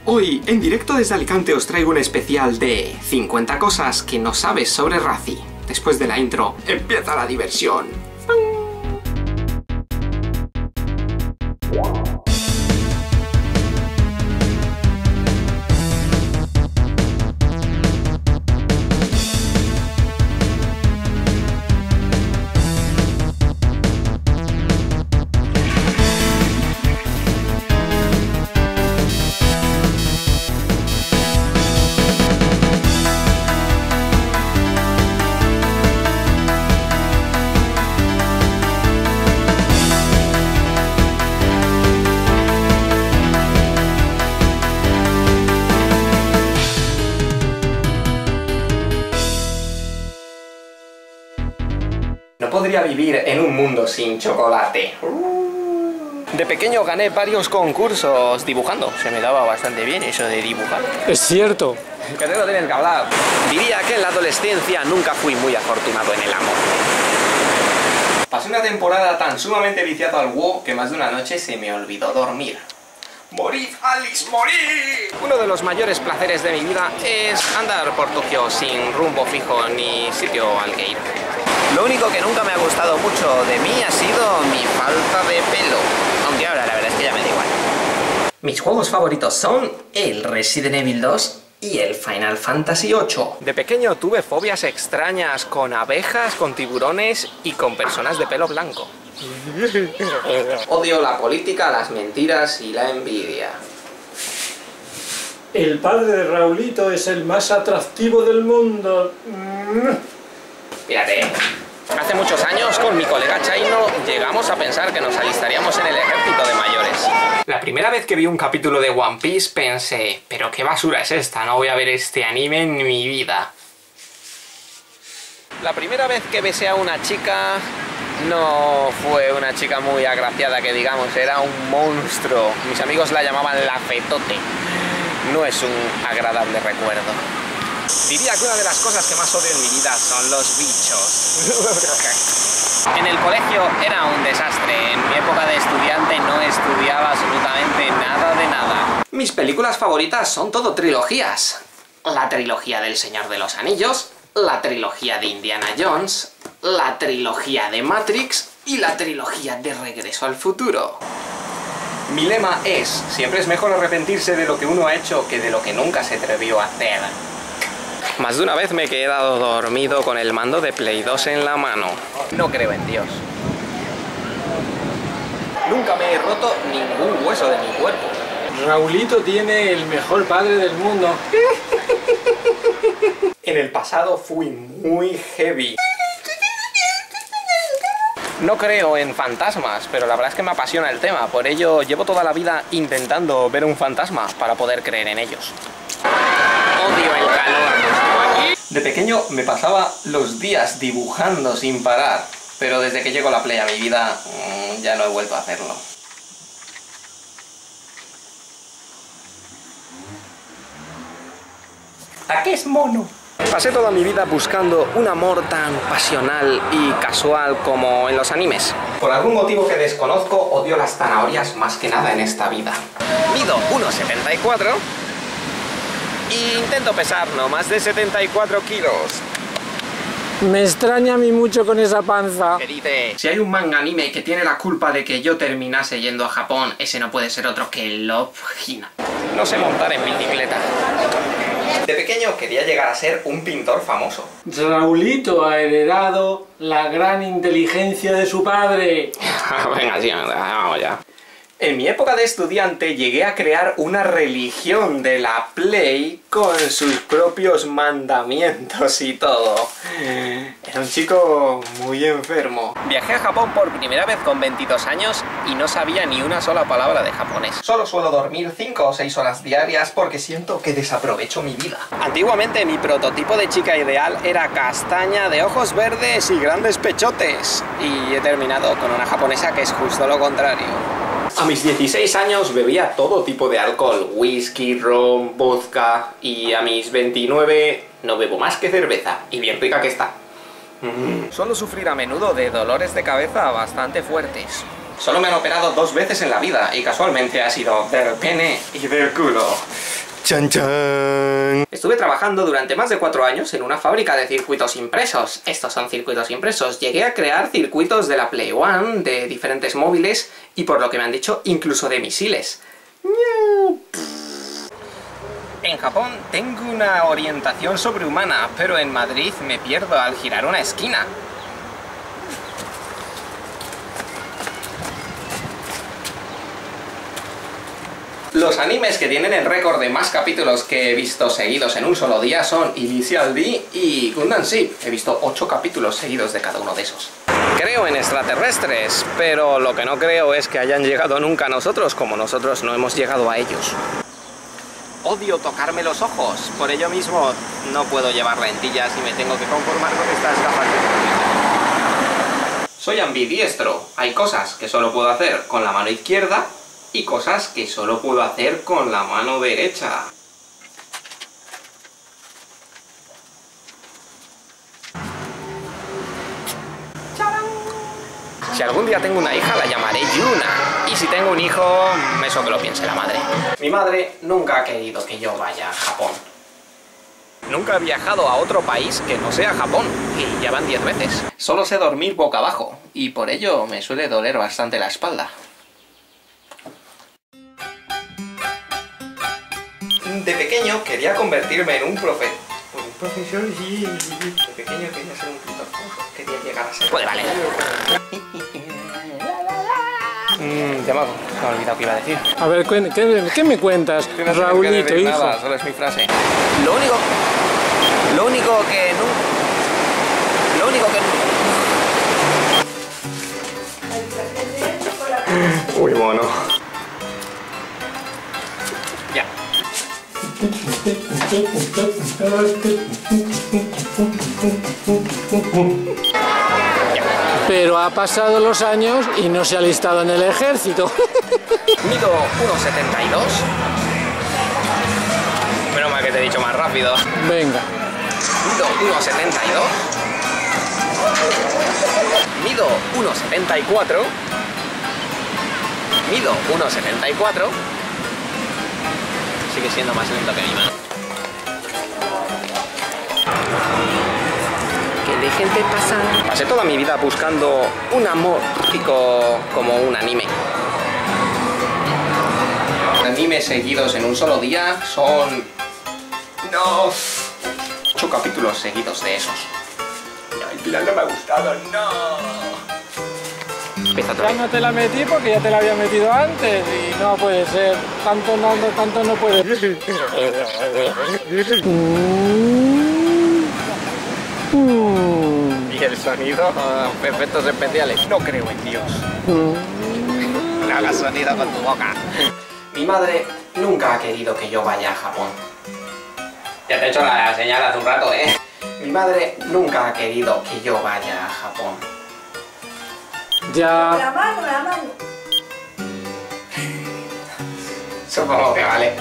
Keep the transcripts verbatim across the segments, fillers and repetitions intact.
Hoy, en directo desde Alicante, os traigo un especial de cincuenta cosas que no sabes sobre Razzie. Después de la intro, empieza la diversión. No podría vivir en un mundo sin chocolate. De pequeño gané varios concursos dibujando. Se me daba bastante bien eso de dibujar. Es cierto. Que te lo tienes que hablar. Diría que en la adolescencia nunca fui muy afortunado en el amor. Pasé una temporada tan sumamente viciado al WoW que más de una noche se me olvidó dormir. ¡Morid, Alice, morid! Uno de los mayores placeres de mi vida es andar por Tokio sin rumbo fijo ni sitio al que ir. Lo único que nunca me ha gustado mucho de mí ha sido mi falta de pelo. Aunque ahora la verdad es que ya me da igual. Mis juegos favoritos son el Resident Evil dos y el Final Fantasy ocho. De pequeño tuve fobias extrañas con abejas, con tiburones y con personas de pelo blanco. Odio la política, las mentiras y la envidia. El padre de Raulito es el más atractivo del mundo. Fíjate, hace muchos años con mi colega Chaino llegamos a pensar que nos alistaríamos en el ejército de mayores. La primera vez que vi un capítulo de One Piece pensé, pero qué basura es esta, no voy a ver este anime en mi vida. La primera vez que besé a una chica no fue una chica muy agraciada, que digamos, era un monstruo. Mis amigos la llamaban la Fetote. No es un agradable recuerdo. Diría que una de las cosas que más odio en mi vida son los bichos. En el colegio era un desastre. En mi época de estudiante no estudiaba absolutamente nada de nada. Mis películas favoritas son todo trilogías. La trilogía del Señor de los Anillos, la trilogía de Indiana Jones, la trilogía de Matrix y la trilogía de Regreso al Futuro. Mi lema es, siempre es mejor arrepentirse de lo que uno ha hecho que de lo que nunca se atrevió a hacer. Más de una vez me he quedado dormido con el mando de Play dos en la mano. No creo en Dios. Nunca me he roto ningún hueso de mi cuerpo. Raulito tiene el mejor padre del mundo. En el pasado fui muy heavy. No creo en fantasmas, pero la verdad es que me apasiona el tema. Por ello llevo toda la vida intentando ver un fantasma para poder creer en ellos. Odio el calor. De pequeño me pasaba los días dibujando sin parar, pero desde que llegó la Play a mi vida mmm, ya no he vuelto a hacerlo. ¿A qué es mono? Pasé toda mi vida buscando un amor tan pasional y casual como en los animes. Por algún motivo que desconozco, odio las zanahorias más que nada en esta vida. Mido uno setenta y cuatro e intento pesar no más de setenta y cuatro kilos. Me extraña a mí mucho con esa panza. Que dice, si hay un manga anime que tiene la culpa de que yo terminase yendo a Japón, ese no puede ser otro que Love Hina. No sé montar en bicicleta. De pequeño quería llegar a ser un pintor famoso. Raulito ha heredado la gran inteligencia de su padre. Venga, sí, vamos ya. En mi época de estudiante llegué a crear una religión de la Play con sus propios mandamientos y todo. Era un chico muy enfermo. Viajé a Japón por primera vez con veintidós años y no sabía ni una sola palabra de japonés. Solo suelo dormir cinco o seis horas diarias porque siento que desaprovecho mi vida. Antiguamente mi prototipo de chica ideal era castaña, de ojos verdes y grandes pechotes. Y he terminado con una japonesa que es justo lo contrario. A mis dieciséis años bebía todo tipo de alcohol, whisky, ron, vodka, y a mis veintinueve no bebo más que cerveza, y bien rica que está. Mm. Suelo sufrir a menudo de dolores de cabeza bastante fuertes. Solo me han operado dos veces en la vida, y casualmente ha sido del pene y del culo. ¡Chan, chan! Estuve trabajando durante más de cuatro años en una fábrica de circuitos impresos. Estos son circuitos impresos. Llegué a crear circuitos de la Play One, de diferentes móviles y, por lo que me han dicho, incluso de misiles. En Japón tengo una orientación sobrehumana, pero en Madrid me pierdo al girar una esquina. Los animes que tienen el récord de más capítulos que he visto seguidos en un solo día son Initial D y Gundam Ship. He visto ocho capítulos seguidos de cada uno de esos. Creo en extraterrestres, pero lo que no creo es que hayan llegado nunca a nosotros, como nosotros no hemos llegado a ellos. Odio tocarme los ojos, por ello mismo no puedo llevar lentillas y me tengo que conformar con estas gafas de protección. Soy ambidiestro, hay cosas que solo puedo hacer con la mano izquierda y cosas que solo puedo hacer con la mano derecha. ¡Charán! Si algún día tengo una hija, la llamaré Yuna. Y si tengo un hijo, eso que lo piense la madre. Mi madre nunca ha querido que yo vaya a Japón. Nunca he viajado a otro país que no sea Japón, y ya van diez veces. Solo sé dormir boca abajo, y por ello me suele doler bastante la espalda. De pequeño quería convertirme en un profe... un profesor, sí. De pequeño quería ser un pintor. Quería llegar a ser... Pues vale. Mmm, ya me he olvidado qué iba a decir. A ver, ¿qué, qué me cuentas, no Raulito, hijo? Nada, solo es mi frase. Lo único... Lo único que no... Lo único que... Uy, mono. Ya. Pero ha pasado los años y no se ha alistado en el ejército. Mido uno setenta y dos. Menos mal que te he dicho más rápido. Venga. Mido uno setenta y dos. Mido uno setenta y cuatro. Mido uno setenta y cuatro. Sigue siendo más lento que mi mano. ¿Qué de gente pasa? Pasé toda mi vida buscando un amor típico como un anime. Animes seguidos en un solo día son... No... ocho capítulos seguidos de esos. No, el plan no me ha gustado, no. Empieza otra Ya vez. no te la metí porque ya te la había metido antes y no puede ser. Tanto no, no tanto no puede. Y el sonido, uh, efectos especiales. No creo en Dios. No hagas sonido con tu boca. Mi madre nunca ha querido que yo vaya a Japón. Ya te he hecho la señal hace un rato, ¿eh? Mi madre nunca ha querido que yo vaya a Japón. Ya. La mano, la mano. Supongo que vale.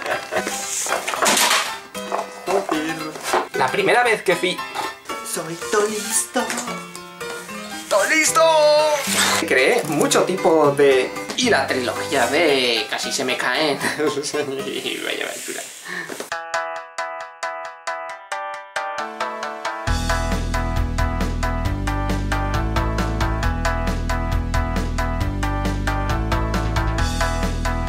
La primera vez que fui... Soy todo listo. ¡Todo listo! Creé mucho tipo de... Y la trilogía de... Casi se me caen. Vaya aventura.